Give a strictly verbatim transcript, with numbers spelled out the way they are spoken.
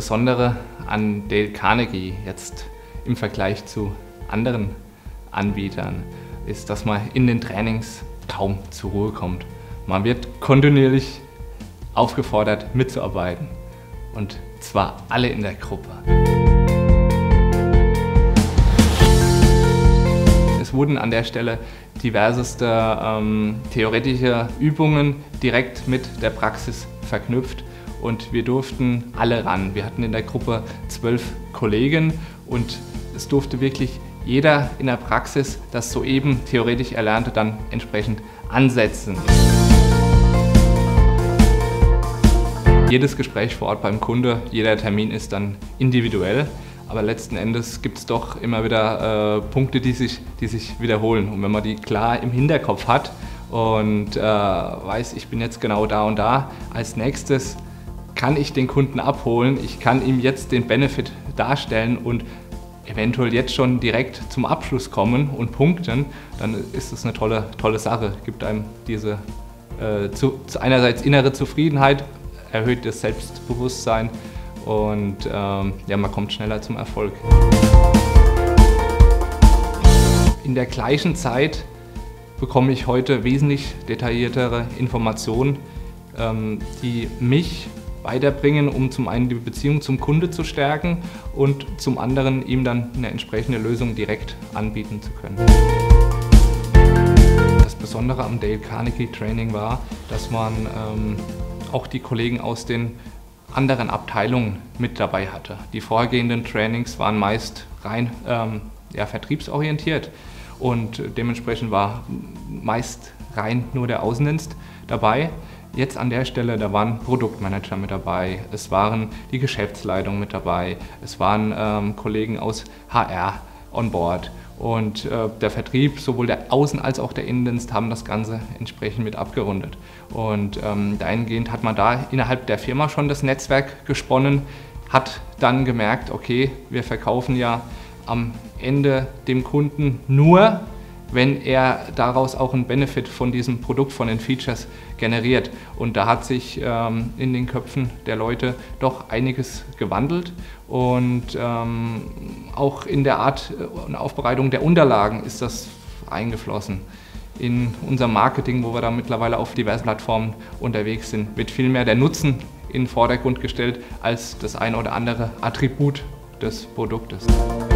Besondere an Dale Carnegie jetzt im Vergleich zu anderen Anbietern ist, dass man in den Trainings kaum zur Ruhe kommt. Man wird kontinuierlich aufgefordert, mitzuarbeiten. Und zwar alle in der Gruppe. Es wurden an der Stelle diverseste ähm, theoretische Übungen direkt mit der Praxis verknüpft und wir durften alle ran. Wir hatten in der Gruppe zwölf Kollegen und es durfte wirklich jeder in der Praxis das soeben theoretisch Erlernte dann entsprechend ansetzen. Jedes Gespräch vor Ort beim Kunde, jeder Termin ist dann individuell, aber letzten Endes gibt es doch immer wieder äh, Punkte, die sich, die sich wiederholen. Und wenn man die klar im Hinterkopf hat und äh, weiß, ich bin jetzt genau da und da, als nächstes kann ich den Kunden abholen, ich kann ihm jetzt den Benefit darstellen und eventuell jetzt schon direkt zum Abschluss kommen und punkten, dann ist das eine tolle, tolle Sache. Gibt einem diese äh, zu, einerseits innere Zufriedenheit, erhöht das Selbstbewusstsein und ähm, ja, man kommt schneller zum Erfolg. In der gleichen Zeit bekomme ich heute wesentlich detailliertere Informationen, ähm, die mich weiterbringen, um zum einen die Beziehung zum Kunde zu stärken und zum anderen ihm dann eine entsprechende Lösung direkt anbieten zu können. Das Besondere am Dale Carnegie Training war, dass man ähm, auch die Kollegen aus den anderen Abteilungen mit dabei hatte. Die vorhergehenden Trainings waren meist rein ähm, ja, vertriebsorientiert und dementsprechend war meist rein nur der Außendienst dabei. Jetzt an der Stelle, da waren Produktmanager mit dabei, es waren die Geschäftsleitung mit dabei, es waren ähm, Kollegen aus H R on board und äh, der Vertrieb, sowohl der Außen- als auch der Innendienst, haben das Ganze entsprechend mit abgerundet. Und ähm, dahingehend hat man da innerhalb der Firma schon das Netzwerk gesponnen, hat dann gemerkt, okay, wir verkaufen ja am Ende dem Kunden nur, wenn er daraus auch einen Benefit von diesem Produkt, von den Features generiert. Und da hat sich ähm, in den Köpfen der Leute doch einiges gewandelt und ähm, auch in der Art und Aufbereitung der Unterlagen ist das eingeflossen. In unserem Marketing, wo wir da mittlerweile auf diversen Plattformen unterwegs sind, wird vielmehr der Nutzen in den Vordergrund gestellt als das eine oder andere Attribut des Produktes.